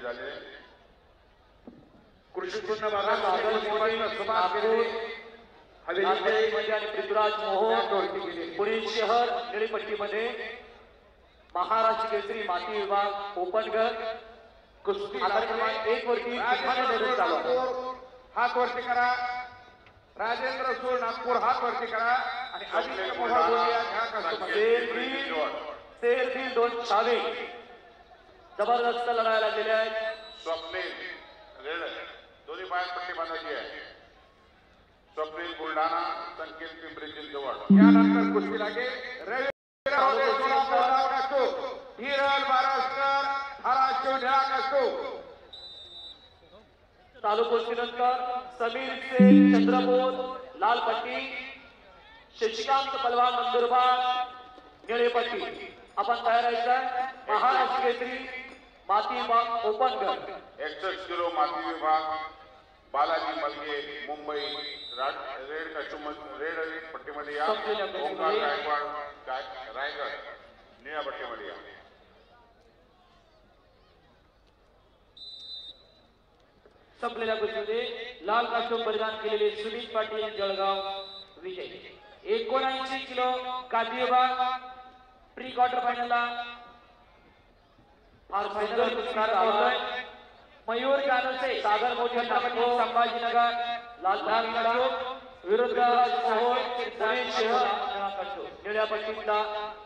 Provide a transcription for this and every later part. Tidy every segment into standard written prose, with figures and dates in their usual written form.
झाले. कृषी उत्पन्न बाजार हवेलीमध्ये आणि पृथ्वीराज मोहोळ पुणे शहर निळीपट्टीमध्ये महाराष्ट्र केसरी माती विभाग ओपन गट कुस्ती क्रमांक 1 वरती हात वरती करा. राजेंद्र सोळ नागपूर हात वरती करा आणि आदित्य मोहोळ शेरदिल 2 छावे जबरदस्त लढायला लागलेले आहेत. स्वप्नील रेड दोन्ही पायात पट्टी बांधायची आहे. स्वप्नील बुलढाणा संकेत पिंपरी चिंचवड यानंतर कुस्ती लागेल. हिरल महाराष्ट्र धाराशिव निळा असतो. चालू कुस्तीनंतर समीर शेख चंद्रपूर लाल पट्टी, शशिकांत पलवान नंदुरबार निळे पट्टी. आपण तयार आहे. महाराष्ट्र केसरी माती विभाग ओपन गट 61 किलो माती विभाग Balaji Malge Mumbai red costume red पट्टीमध्ये या. ओंकार गायकवाड रायगड निळ्या पट्टीमध्ये या. संपलेल्या कुस्तीमध्ये लाल कास्टूम परिधान केलेले सुमित पाटील जळगाव विजय. 79 किलो गादी विभाग प्री क्वार्टर फायनलला फायनल पुरस्कार होतोय. मयूर जानसे सागर मोठी संभाजीनगर लाल कास्टूम विरुद्ध मोहोळ पुणे शहर निळ्या पट्टीतला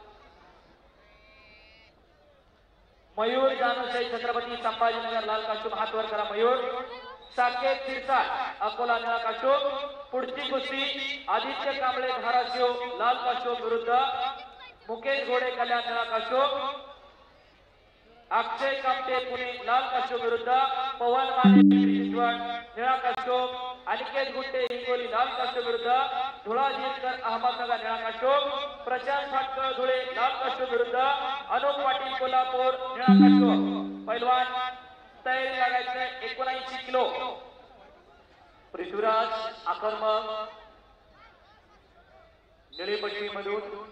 मयूर जानसे छत्रपती संभाजीनगर लाल कास्टूम हात वर करा. मयूर साकेत सिरसाट अकोला निळा कास्टूम. पुढची कुस्ती आदित्य कांबळे धाराशिव लाल कास्टूम विरुद्ध मुकेश घोडे कल्याण निळा कास्टूम. अक्षय कामटे पुणे लाल कास्टूम विरुद्ध पवन माने निळा कास्टूम. अनिकेत गुट्टे हिंगोली लाल कास्टूम विरुद्ध धुळाजीकर अहमदनगर निळा कास्टूम. प्रशांत फाटकर धुळे लाल कास्टूम विरुद्ध अनुप पाटील कोल्हापूर निळा कास्टूम. पैलवान तयारी लागायचे. 79 किलो पृथ्वीराज आक्रमक निळीपट्टी मधून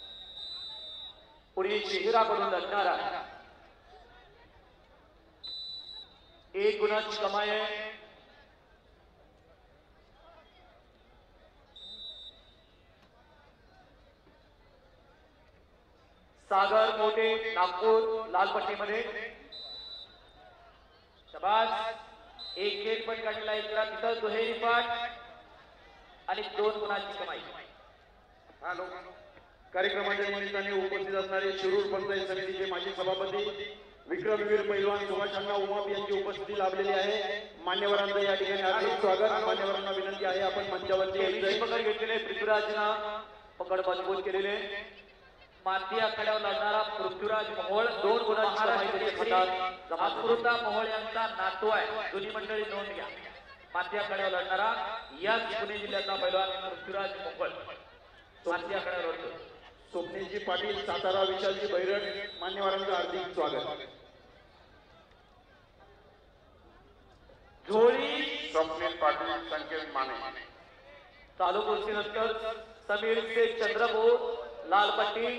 पुणे शहराकडून लढणारा 1 गुणाची कमाई आहे. सागर मोठे नागपूर लाल पट्टीमध्ये शबाज. 1 गेट पण काढलेला आहे. तिथं दुहेरी पाठ आणि 2 गुणाची कमाई. कार्यक्रमाच्या निमित्ताने उपस्थित असणारे शिरूर पंचायत समितीचे माजी सभापती विक्रमवीर पैलवान सुभाषांना उमाप यांची उपस्थिती लाभलेली आहे. मान्यवरांचं या ठिकाणी हार्दिक स्वागत. मान्यवरांना विनंती आहे आपण मंचावरती पकड घेतलेले पृथ्वीराजना पकड मजबूत केलेले. माती आखाड्यावर लढणारा पृथ्वीराज मोहोळ 2 गुणाची अमृता मोहोळ यांचा नातू आहे. दोन्ही मंडळी नोंद घ्या. माती आखाड्यावर लढणारा याच पुणे जिल्ह्यातला पैलवान पृथ्वीराज मोहोळ माती आखाड्यावर लढतो. स्वप्नीलजी पाटील सातारा विशालजी बैरट मान्यवरांचं हार्दिक स्वागत. झोळी स्वप्नील पाटील संकेत माने. चालू कुस्तीनंतर समीर शेख चंद्रपूर लाल पट्टी,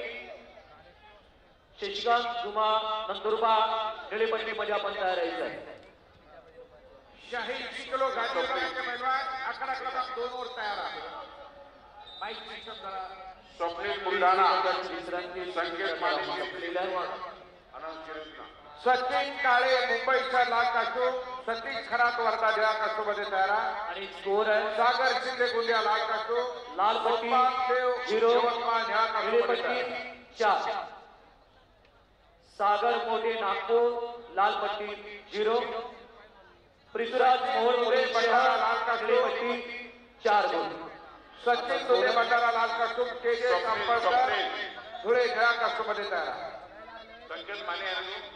शशिकांत जुमा नंदुरबार निळी पट्टीमध्ये आपण तयार आहे. 86 किलो गादी पैलवान आकडा क्रमांक 2 वर तयार आहे. माईक सिस्टम करा. स्वप्नील बुलढाणा संकेत माने सचिन काळे मुंबईचा लाल कास्टूम. सतीश खरात वर्धा निळा कास्टूम मध्ये तयार आहे. आणि स्कोर आहे सागर शिंदे गोंदिया लाल कास्टूम. लाल पट्टी 0 निळी पट्टी 4. सागर मोठे नागपूर लाल पट्टी 0. पृथ्वीराज मोहोळ पुणे शहर लाल कास्टूम पट्टी 4 गुण. सचिन दोन्ही भंडारा लाल कास्टूम. केजे कांबळकर धुळे निळा कास्टूम मध्ये तयार आहे. संकेत माने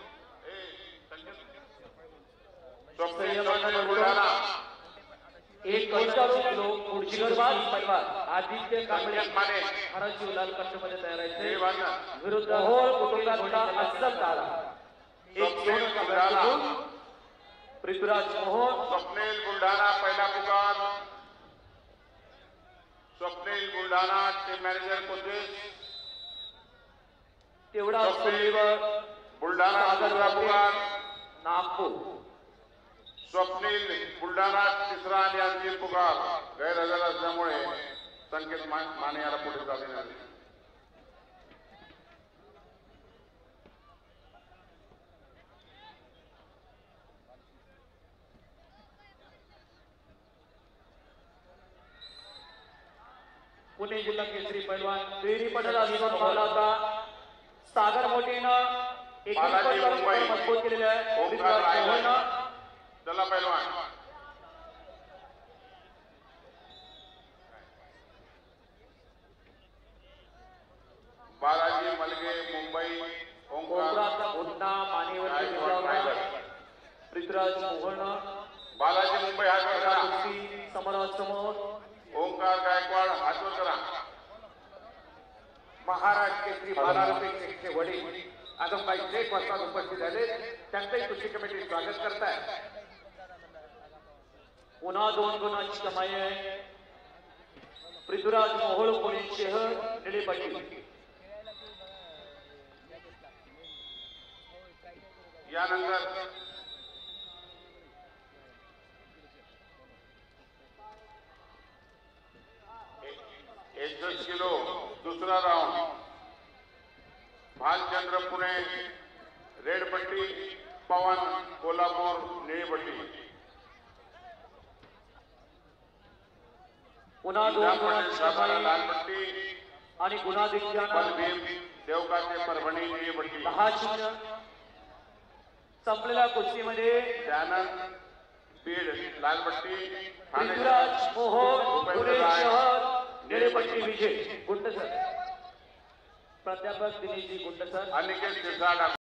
बुलढाणा 1 किलो पुढची गरबाज पैलवान आदित्य कांबळे माने धाराशिव लाल कास्टूममध्ये तयार आहे. विरुद्ध मोहोळ कुटुंबाचा अस्सल तारा 1 पृथ्वीराज मोहोळ. स्वप्नील बुलढाणा पहिला पुकार. Swapnil Buldhana team manager coaches तेवढा बुलढाणा दुसरा पुकार. नागपूर. स्वप्नील बुलढाणा तिसरा आणि अंतिम पुकार गैरहजर असल्यामुळे संकेत माने याला पुढे चालले आले. पुणे जिल्हा केसरी पैलवान दुहेरी पदकाला विनोद पावला होता. सागर मोठेनं बालाजी मुंबई मजबूत केलेलं आहे. ओंकार रायगड मोहननं चला पैलवान. बालाजी मलगे मुंबई ओंकार कोकराचा घोटना मानेवरती घेतला होता. पृथ्वीराज मोहन बालाजी मुंबई हातवर करा. कुस्ती समोरासमोर. ओंकार गायकवाड हातवर करा. महाराष्ट्र केसरी बालारपे शेखचे वडील आदमबाई शेख वाजता उपस्थित झाले. त्यांचंही कुस्ती कमिटी स्वागत करताय. पुन्हा 2 गुणांची कमाई आहे. पृथ्वीराज मोहोळ पुणे शहर निळेपट्टी. यानंतर एकसष्ट किलो दुसरा राऊंड. भालचंद्र पुणे रेड पट्टी, पवन कोल्हापूर निळी पट्टी. पुन्हा 2 गुणांची सातारा कमाई लाल पट्टी, आणि गुणाधिक्यानं बलभीम देवकाचे परभणी निळी पट्टी. 10-0 संपलेल्या कुस्तीमध्ये दयानंद बीड लाल पट्टी, ठाणे पृथ्वीराज मोहोळ उपेंद्र पुणे राय शहर निळेपट्टी विजय. गुंड सर प्राध्यापक दिनेशजी गुंड सर. अनिकेत शिरसाट